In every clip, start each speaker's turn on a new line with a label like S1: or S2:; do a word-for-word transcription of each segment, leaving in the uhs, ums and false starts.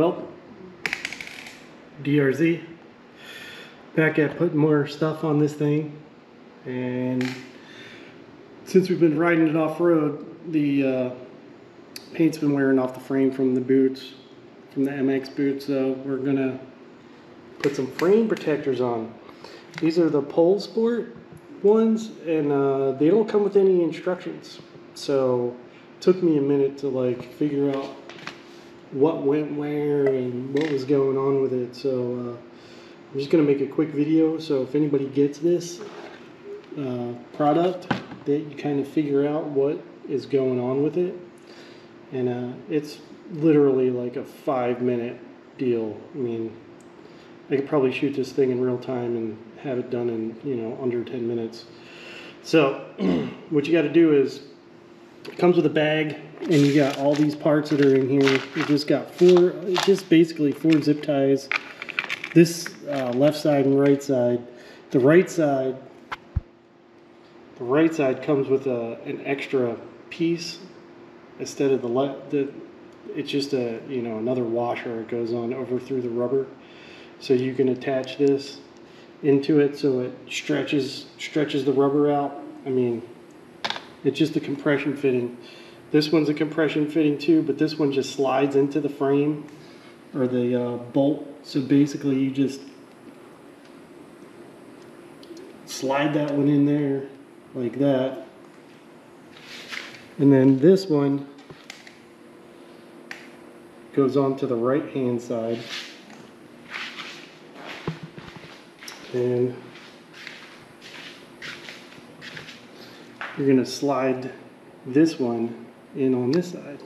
S1: Well, D R Z, back at putting more stuff on this thing, and since we've been riding it off-road, the uh, paint's been wearing off the frame from the boots, from the M X boots, so we're gonna put some frame protectors on. These are the Pole Sport ones, and uh, they don't come with any instructions, so it took me a minute to like figure out what went where and what was going on with it. So uh, I'm just gonna make a quick video, so if anybody gets this uh, product, that you kind of figure out what is going on with it. And uh, it's literally like a five minute deal. I mean, I could probably shoot this thing in real time and have it done in, you know, under ten minutes. So what you got to do is, it comes with a bag, and you got all these parts that are in here. You just got four, just basically four zip ties. This uh, left side and right side. The right side, the right side comes with a, an extra piece instead of the left. The, it's just a, you know, another washer. It goes on over through the rubber, so you can attach this into it so it stretches stretches the rubber out. I mean, it's just a compression fitting. This one's a compression fitting too, but this one just slides into the frame or the uh, bolt. So basically you just slide that one in there like that. And then this one goes on to the right hand side. And you're going to slide this one in on this side,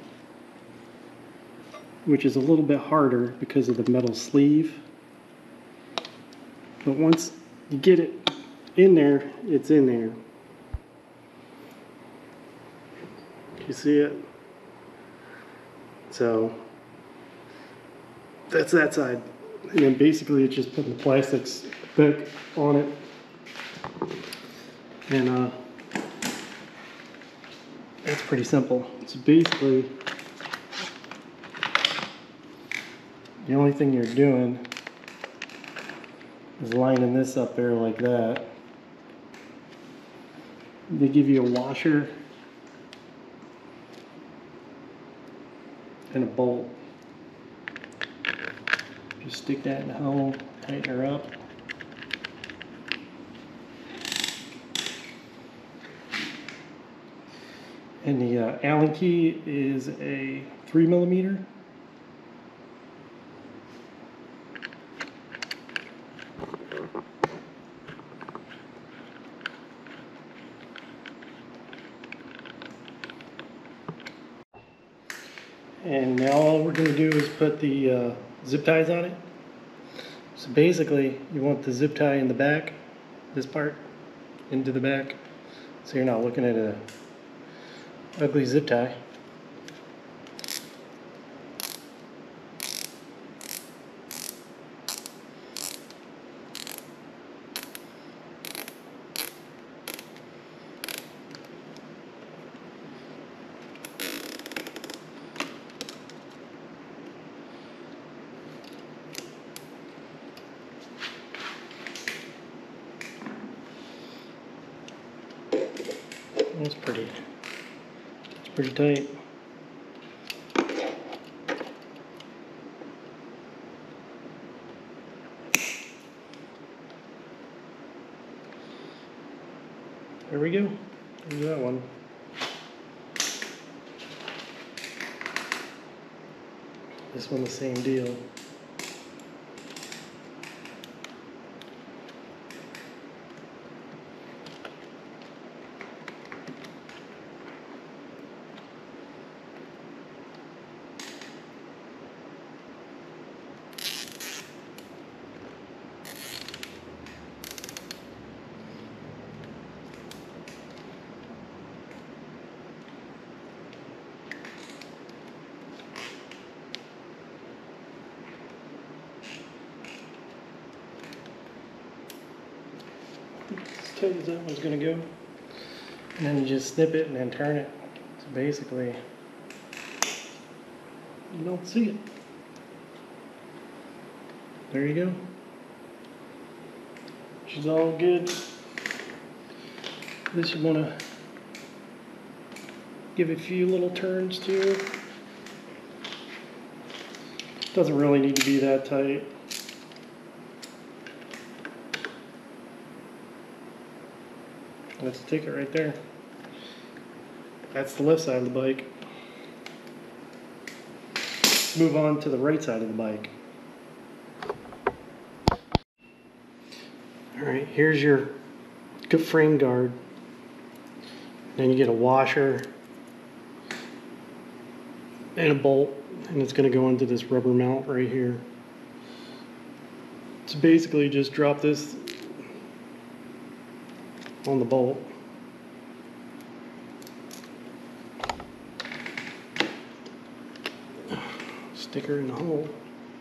S1: which is a little bit harder because of the metal sleeve. But once you get it in there, it's in there. You see it? So that's that side. And then basically it's just putting the plastics back on it. And uh, it's pretty simple. So basically, the only thing you're doing is lining this up there like that. They give you a washer and a bolt. Just stick that in the hole, tighten her up. And the uh, Allen key is a three millimeter. And now all we're going to do is put the uh, zip ties on it. So basically, you want the zip tie in the back, this part, into the back, so you're not looking at a ugly zip tie. That's pretty, it's pretty tight. There we go. There's that one. This one the same deal. As tight as that one's going to go. And then you just snip it and then turn it. So basically, you don't see it. there you go. She's all good. This you want to give it a few little turns too. Doesn't really need to be that tight. That's the ticket right there. That's the left side of the bike. Let's move on to the right side of the bike. Alright, here's your good frame guard. Then you get a washer and a bolt, and it's going to go into this rubber mount right here. So basically just drop this on the bolt. Stick her in the hole.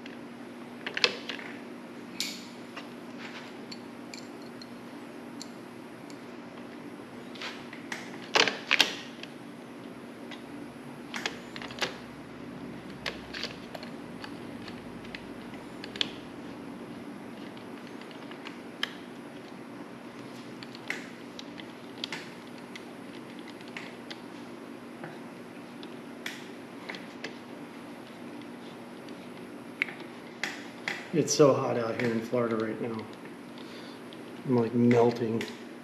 S1: It's so hot out here in Florida right now. I'm like melting.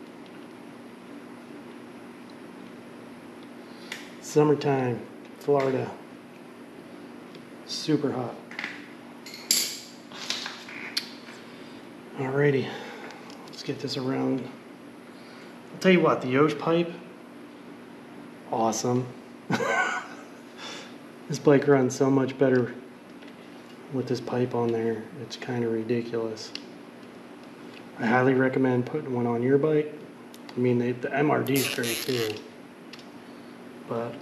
S1: Summertime, Florida. Super hot. Alrighty, let's get this around. I'll tell you what, the Yosh pipe, awesome. This bike runs so much better with this pipe on there. It's kind of ridiculous. I highly recommend putting one on your bike. I mean, they, the M R D is great too, but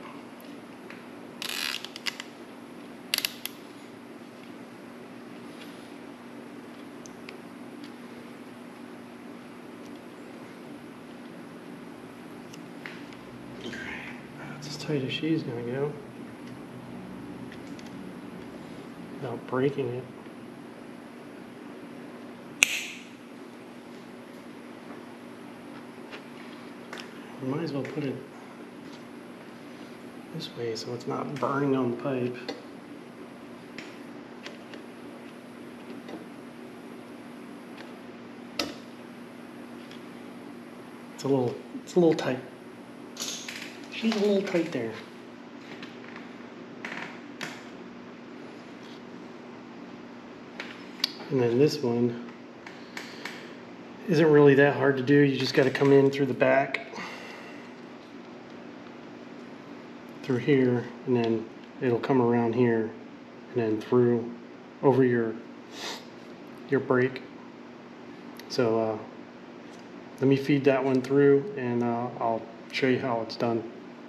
S1: that's as tight as she's gonna go without breaking it. We might as well put it this way so it's not burning on the pipe. It's a little, it's a little tight. She's a little tight there. And then this one isn't really that hard to do. You just got to come in through the back, through here, and then it'll come around here, and then through over your your brake. So uh, let me feed that one through, and uh, I'll show you how it's done.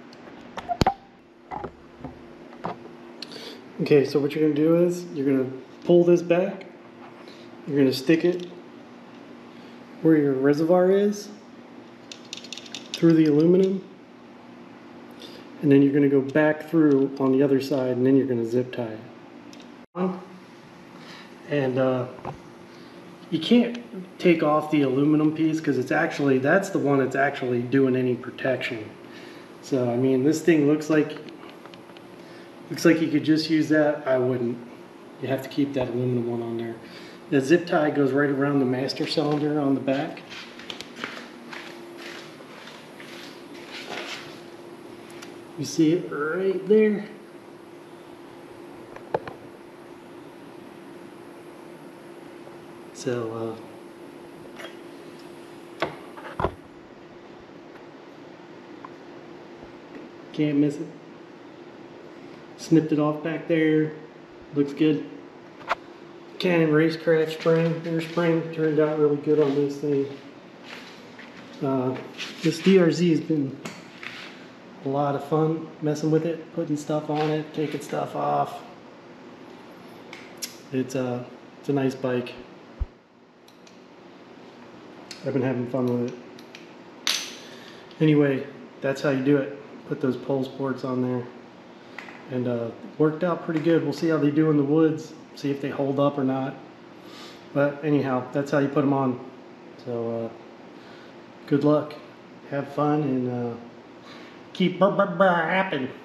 S1: Okay, so what you're going to do is you're going to pull this back. You're going to stick it where your reservoir is through the aluminum, and then you're going to go back through on the other side, and then you're going to zip tie it. And uh, you can't take off the aluminum piece because it's actually, that's the one that's actually doing any protection. So I mean, this thing looks like looks like you could just use that. I wouldn't. You have to keep that aluminum one on there. The zip tie goes right around the master cylinder on the back. You see it right there. So, uh, can't miss it. Snipped it off back there. Looks good. Cannon Racecraft spring, air spring, turned out really good on this thing. Uh, this D R Z has been a lot of fun messing with it, putting stuff on it, taking stuff off. It's a, it's a nice bike. I've been having fun with it. Anyway, that's how you do it. Put those pole sports on there. And uh, worked out pretty good. We'll see how they do in the woods, see if they hold up or not. But anyhow, that's how you put them on. So uh, good luck, have fun, and uh, keep brr brr brr happen.